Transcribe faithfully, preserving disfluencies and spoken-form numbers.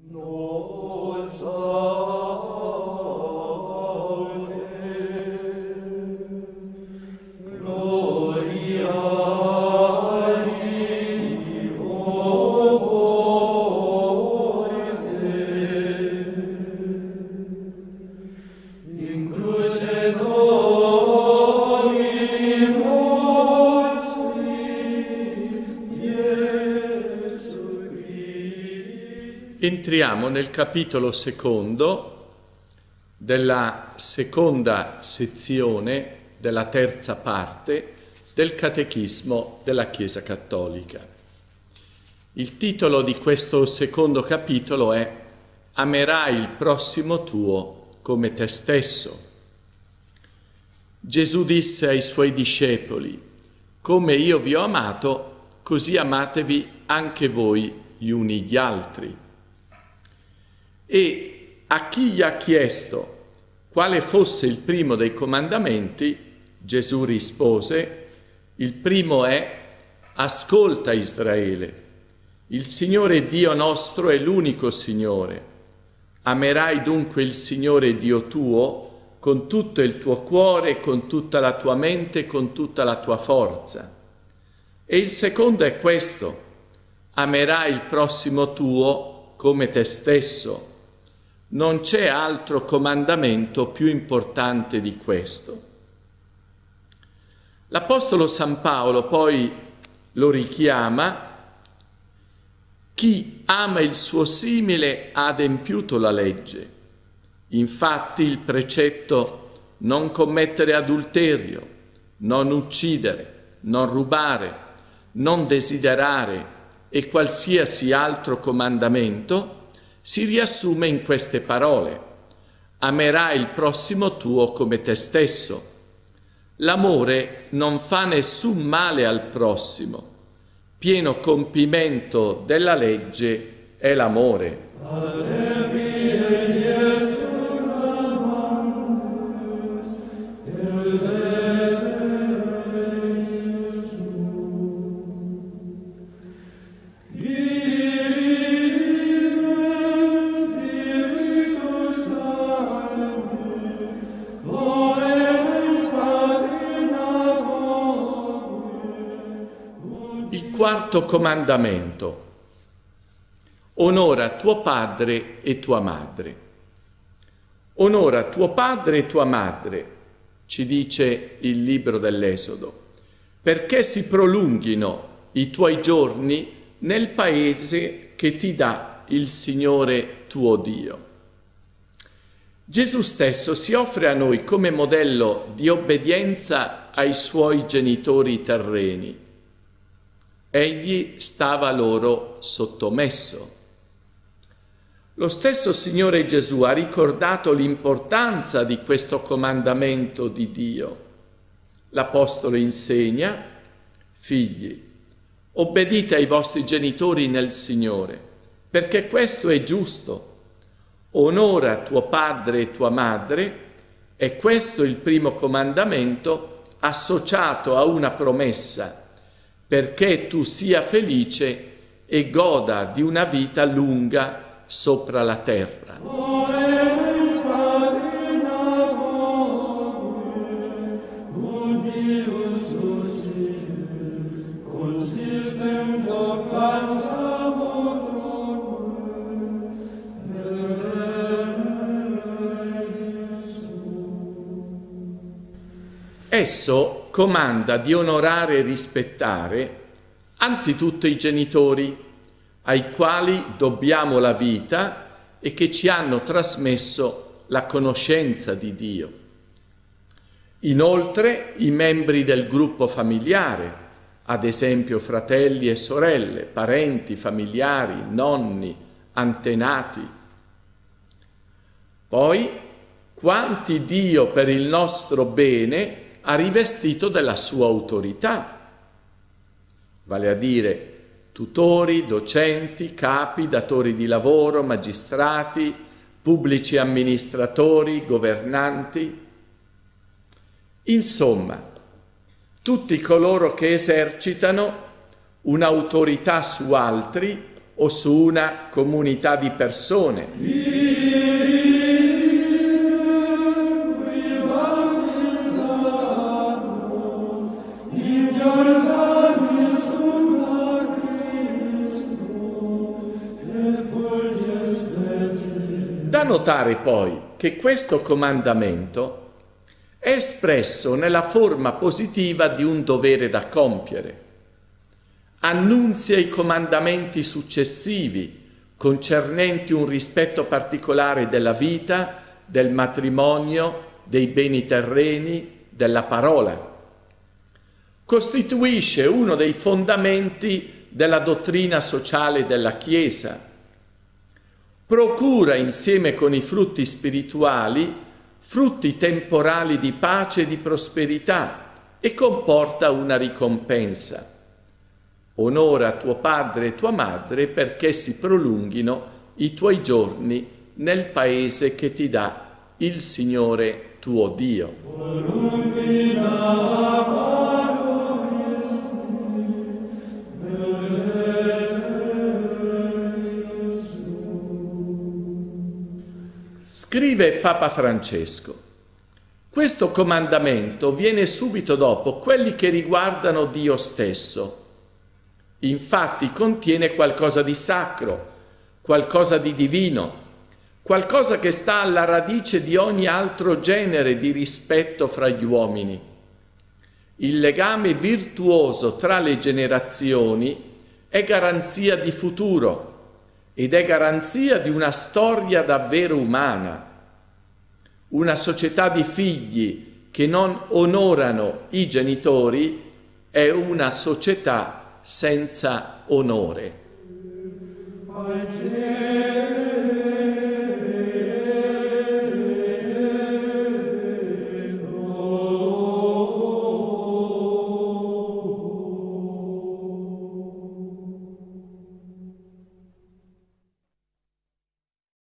Entriamo nel capitolo secondo della seconda sezione della terza parte del Catechismo della Chiesa Cattolica. Il titolo di questo secondo capitolo è Amerai il prossimo tuo come te stesso. Gesù disse ai suoi discepoli: come io vi ho amato, così amatevi anche voi gli uni gli altri. E a chi gli ha chiesto quale fosse il primo dei comandamenti, Gesù rispose: il primo è: ascolta Israele, il Signore Dio nostro è l'unico Signore. Amerai dunque il Signore Dio tuo con tutto il tuo cuore, con tutta la tua mente, con tutta la tua forza. E il secondo è questo: amerai il prossimo tuo come te stesso. Non c'è altro comandamento più importante di questo. L'Apostolo San Paolo poi lo richiama: chi ama il suo simile ha adempiuto la legge. Infatti il precetto non commettere adulterio, non uccidere, non rubare, non desiderare e qualsiasi altro comandamento si riassume in queste parole: amerai il prossimo tuo come te stesso. L'amore non fa nessun male al prossimo. Pieno compimento della legge è l'amore. Quarto comandamento: onora tuo padre e tua madre. Onora tuo padre e tua madre, ci dice il libro dell'Esodo, perché si prolunghino i tuoi giorni nel paese che ti dà il Signore tuo Dio. Gesù stesso si offre a noi come modello di obbedienza ai suoi genitori terreni. Egli stava loro sottomesso. Lo stesso Signore Gesù ha ricordato l'importanza di questo comandamento di Dio. L'Apostolo insegna: figli, obbedite ai vostri genitori nel Signore, perché questo è giusto. Onora tuo padre e tua madre, è questo il primo comandamento associato a una promessa, perché tu sia felice e goda di una vita lunga sopra la terra. Esso comanda di onorare e rispettare anzitutto i genitori, ai quali dobbiamo la vita e che ci hanno trasmesso la conoscenza di Dio. Inoltre i membri del gruppo familiare, ad esempio fratelli e sorelle, parenti, familiari, nonni, antenati. Poi, quanti Dio per il nostro bene ha rivestito della sua autorità, vale a dire tutori, docenti, capi, datori di lavoro, magistrati, pubblici amministratori, governanti. Insomma, tutti coloro che esercitano un'autorità su altri o su una comunità di persone. Da notare poi che questo comandamento è espresso nella forma positiva di un dovere da compiere. Annunzia i comandamenti successivi concernenti un rispetto particolare della vita, del matrimonio, dei beni terreni, della parola. Costituisce uno dei fondamenti della dottrina sociale della Chiesa. Procura insieme con i frutti spirituali frutti temporali di pace e di prosperità e comporta una ricompensa. Onora tuo padre e tua madre perché si prolunghino i tuoi giorni nel paese che ti dà il Signore tuo Dio. Scrive Papa Francesco: questo comandamento viene subito dopo quelli che riguardano Dio stesso. Infatti contiene qualcosa di sacro, qualcosa di divino, qualcosa che sta alla radice di ogni altro genere di rispetto fra gli uomini. Il legame virtuoso tra le generazioni è garanzia di futuro ed è garanzia di una storia davvero umana. Una società di figli che non onorano i genitori è una società senza onore.